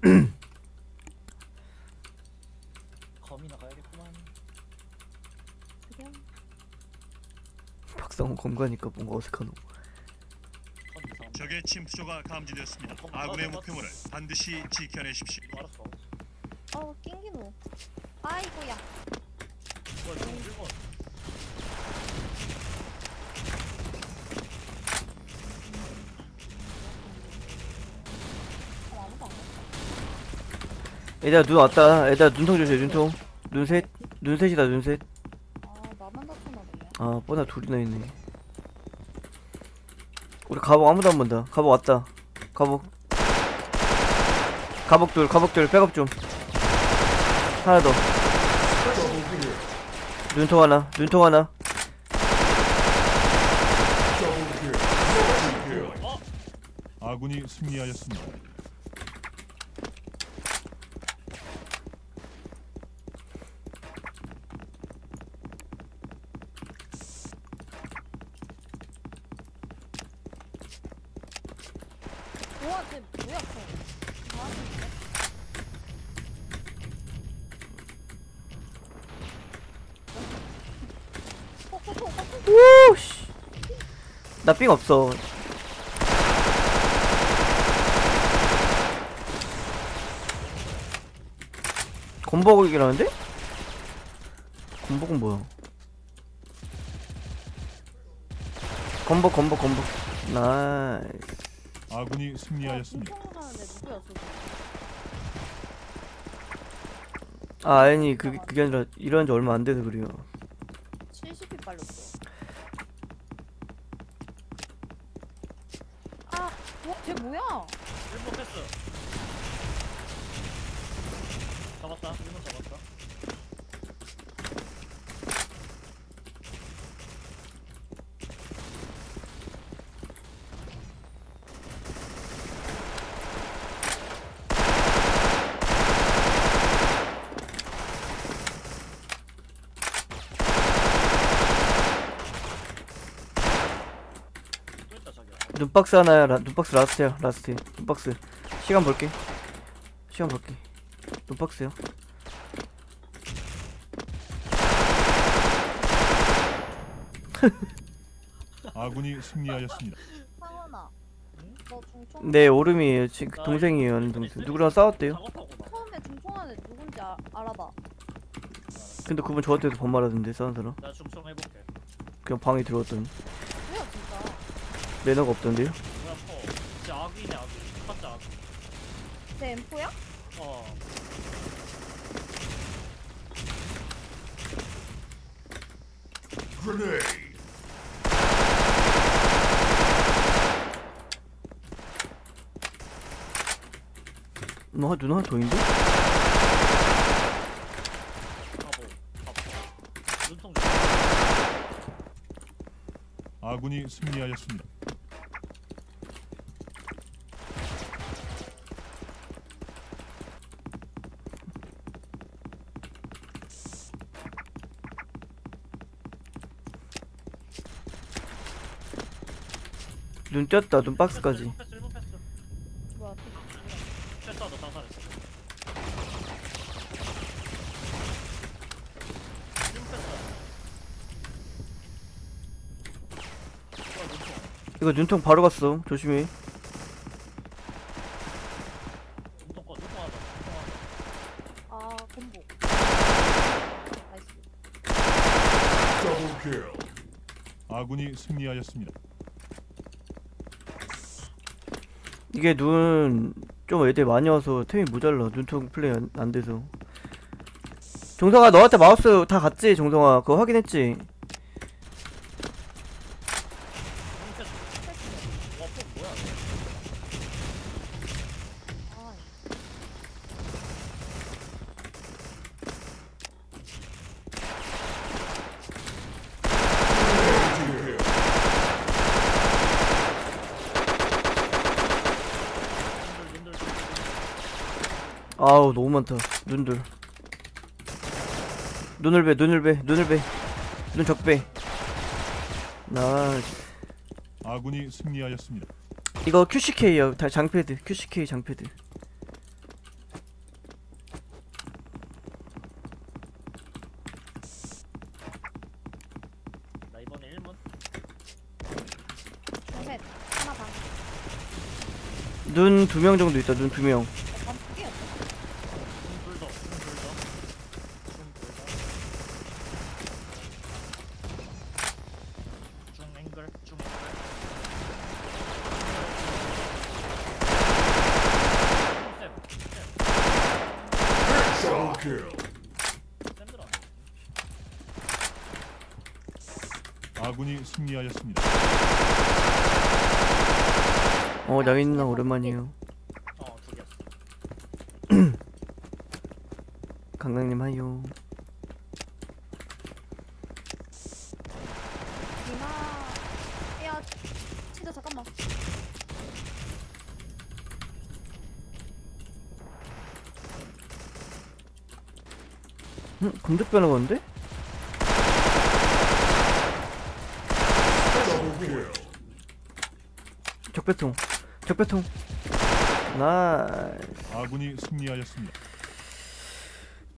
검이나 가야겠구만. 그냥 박상훈 검가니까 뭔가 어색하노. 검 이상. 적의 침투조가 감지되었습니다. 아군의 목표물을 반드시 지켜내십시오. 알았어. 낑기노. 아이고야. 뭐야 지금 1번. 아무도 안 갔다. 얘들아 눈 왔다. 얘들아 눈통 조심 눈통. 눈셋. 눈셋이다 눈셋. 나만 다쳤나 보네. 아 뻔하 둘이나 있네. 우리 가복 아무도 안 본다. 가복 왔다. 가복 둘 백업 좀. 하나 더. 눈통 하나. 아군이 승리하였습니다. 우와 쟤 뭐야 쟤. 나한테 우씨. 나 삥 없어. 건버국이라는데? 건버국 뭐야? 건버. 나이스. 아군이 승리하였습니다. 중통을 하는데 누구야 저거. 아 아니 그게 아니라 일어난 지 얼마 안 돼서 그래요. 70이 빨렸어. 쟤 뭐야? 1번 패스. 잡았다. 1번 잡았다. 또 있다 자기야. 눈박스 하나야. 눈박스 라스트야. 라스트. 눈박스. 시간 볼게. 눈박스요. 아군이 승리하였습니다. 상원아. 너 중통. 네 오름이에요. 지금 동생이에요. 아는 동생. 누구랑 싸웠대요? 작업하구나. 처음에 중통하는 애 누군지 알아봐. 근데 그분 저한테도 반말하던데 싸운 사람. 나 중성 해볼게. 그냥 방에 들어갔더니 뭐야 진짜. 매너가 없던데요? 뭐야 퍼. 진짜 악이네 악이. 가짜 악. 쟤 M4야? 어. 뭐 누나 더 있는데? 바보. 눈통. 아군이 승리하였습니다. 눈 떴다. 눈박스까지. 1번 패스. 뭐야 패스하다 자살했어. 1번 패스. 뭐야 눈통. 이거 눈통 바로 갔어. 조심해. 눈통 거 눈통 하자. 건보. 나이스. 아군이 승리하였습니다. 이게 눈 좀 애들 많이 와서 템이 모자라. 눈통 플레이 안 돼서. 종성아 너한테 마우스 다 갔지? 종성아 그거 확인했지? 패스. 와 폭 뭐야? 아, 눈들. 아우 너무 많다. 눈들. 눈을 배. 눈 적배. 나 아군이 승리하였습니다. 이거 QCK요. 장패드. QCK 장패드. 눈 2명 정도 있다. 눈 2명. 반피야. 둘더 앵글 중 앵글 샌드라 아군이 승리하였습니다. 양인나 오랜만이에요. 두 개였어. 강강님 하요. 이나. 야, 진짜 잠깐만. 금득 변화건데? 적배통. 적배통. 나이스. 아군이 승리하였습니다.